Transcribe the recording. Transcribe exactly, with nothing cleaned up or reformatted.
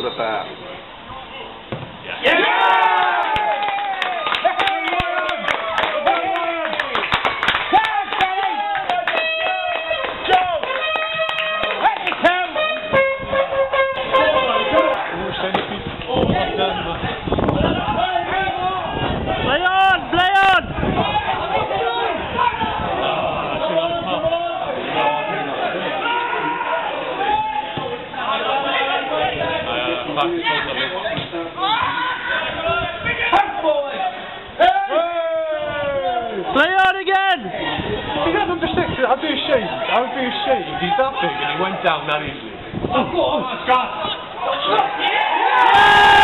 to the pass. Yeah! Yeah! Play on! Play on! Play on again! He got number six. I'll do a shake. I'll do a shake. He's that big and he went down that easily. Oh, God! Yeah!